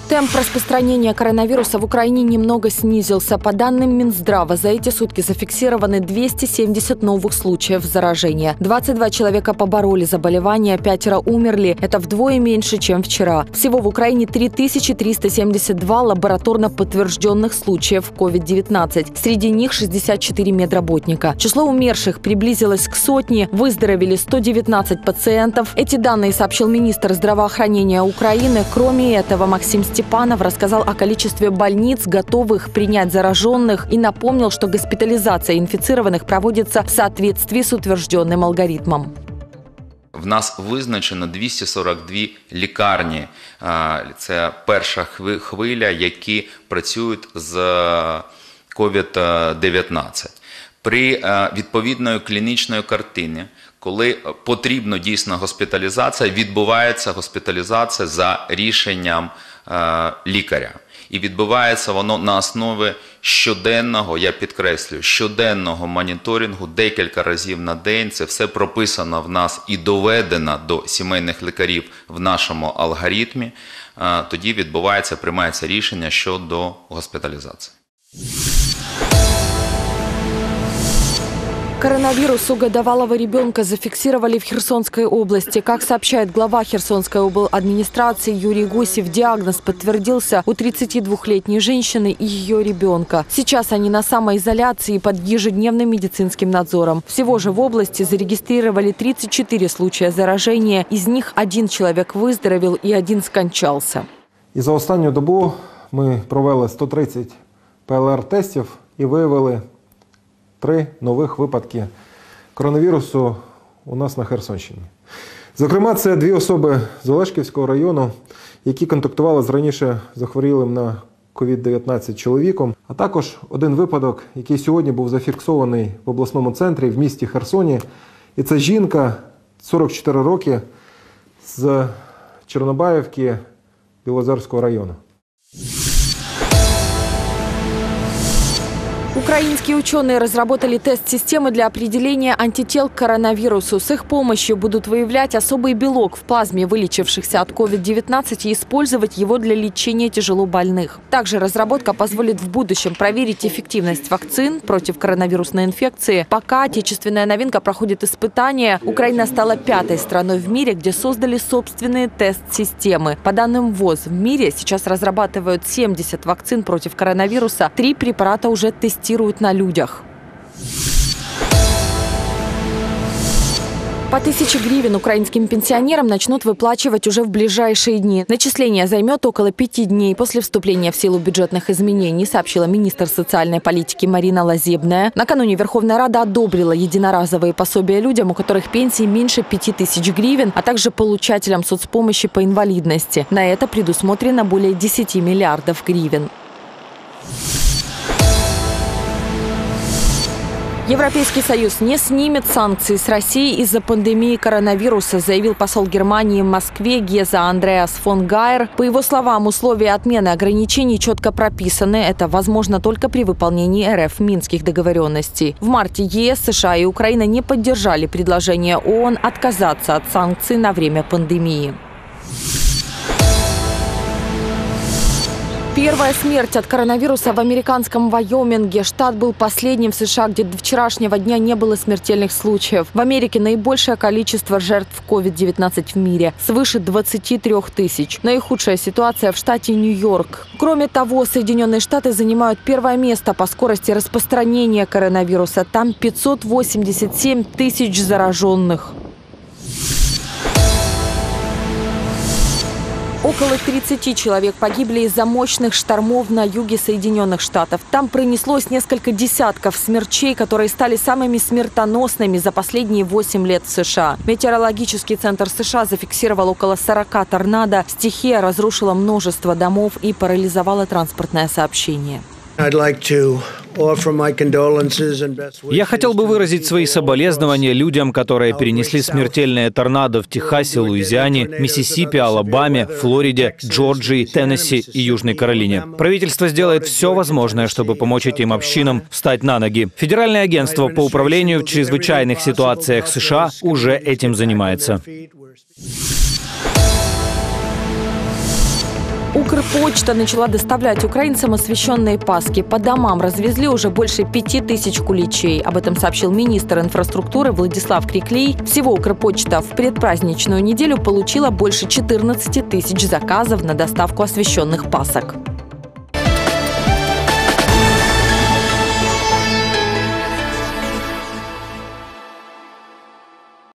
Темп распространения коронавируса в Украине немного снизился. По данным Минздрава, за эти сутки зафиксированы 270 новых случаев заражения. 22 человека побороли заболевание, 5 умерли. Это вдвое меньше, чем вчера. Всего в Украине 3372 лабораторно подтвержденных случаев COVID-19. Среди них 64 медработника. Число умерших приблизилось к сотне. Выздоровели 119 пациентов. Эти данные сообщил министр здравоохранения Украины. Кроме этого, Максим Степанов рассказал о количестве больниц, готовых принять зараженных, и напомнил, что госпитализация инфицированных проводится в соответствии с утвержденным алгоритмом. В нас визначено 242 лікарні. Це перша хвиля, які працюють з COVID-19. При відповідної клінічної картині, коли потрібно дійсно госпіталізація, відбувається госпіталізація за рішенням лікаря. І відбувається воно на основі щоденного, я підкреслюю, щоденного моніторингу декілька разів на день. Це все прописано в нас і доведено до сімейних лікарів в нашому алгоритмі. Тоді відбувається, приймається рішення щодо госпіталізації. Коронавирус у годовалого ребенка зафиксировали в Херсонской области. Как сообщает глава Херсонской обладминистрации Юрий Гусев, диагноз подтвердился у 32-летней женщины и ее ребенка. Сейчас они на самоизоляции под ежедневным медицинским надзором. Всего же в области зарегистрировали 34 случая заражения. Из них 1 человек выздоровел и 1 скончался. І за останню добу ми провели 130 ПЛР-тестів і виявили 3 нових випадки коронавірусу у нас на Херсонщині. Зокрема, це 2 особи з Олешківського району, які контактували з раніше захворілим на COVID-19 чоловіком, а також 1 випадок, який сьогодні був зафіксований в обласному центрі в місті Херсоні. І це жінка, 44 роки, з Чорнобаївки Білозерського району. Украинские ученые разработали тест-системы для определения антител к коронавирусу. С их помощью будут выявлять особый белок в плазме вылечившихся от COVID-19 и использовать его для лечения тяжелобольных. Также разработка позволит в будущем проверить эффективность вакцин против коронавирусной инфекции. Пока отечественная новинка проходит испытания, Украина стала 5-й страной в мире, где создали собственные тест-системы. По данным ВОЗ, в мире сейчас разрабатывают 70 вакцин против коронавируса. 3 препарата уже тестируют на людях. По 1000 гривен украинским пенсионерам начнут выплачивать уже в ближайшие дни. Начисление займет около 5 дней после вступления в силу бюджетных изменений, сообщила министр социальной политики Марина Лазебная. Накануне Верховная Рада одобрила единоразовые пособия людям, у которых пенсии меньше 5000 гривен, а также получателям соцпомощи по инвалидности. На это предусмотрено более 10 миллиардов гривен. Европейский Союз не снимет санкции с России из-за пандемии коронавируса, заявил посол Германии в Москве Геза Андреас фон Гайер. По его словам, условия отмены ограничений четко прописаны. Это возможно только при выполнении РФ минских договоренностей. В марте ЕС, США и Украина не поддержали предложение ООН отказаться от санкций на время пандемии. Первая смерть от коронавируса в американском Вайоминге. Штат был последним в США, где до вчерашнего дня не было смертельных случаев. В Америке наибольшее количество жертв COVID-19 в мире – свыше 23 тысяч. Наихудшая ситуация в штате Нью-Йорк. Кроме того, Соединенные Штаты занимают 1-е место по скорости распространения коронавируса. Там 587 тысяч зараженных. Около 30 человек погибли из-за мощных штормов на юге Соединенных Штатов. Там пронеслось несколько десятков смерчей, которые стали самыми смертоносными за последние 8 лет в США. Метеорологический центр США зафиксировал около 40 торнадо. Стихия разрушила множество домов и парализовала транспортное сообщение. Я хотел бы выразить свои соболезнования людям, которые перенесли смертельные торнадо в Техасе, Луизиане, Миссисипи, Алабаме, Флориде, Джорджии, Теннесси и Южной Каролине. Правительство сделает все возможное, чтобы помочь этим общинам встать на ноги. Федеральное агентство по управлению в чрезвычайных ситуациях США уже этим занимается. Укрпочта начала доставлять украинцам освященные Пасхи. По домам развезли уже больше 5000 куличей. Об этом сообщил министр инфраструктуры Владислав Криклей. Всего Укрпочта в предпраздничную неделю получила больше 14 000 заказов на доставку освященных Пасок.